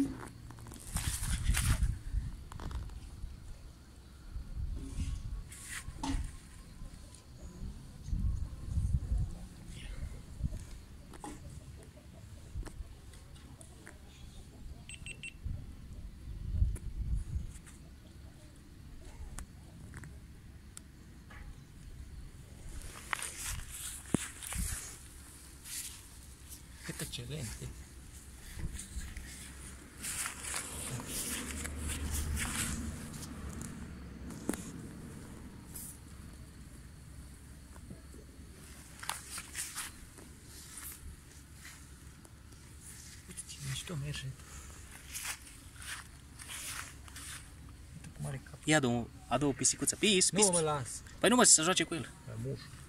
Excelente. Uite ce mișto merge. Uite cum are cap. Ia adu o pisicuță. Pis, pis. Nu mă las. Păi nu mă, să se joace cu el. Muș.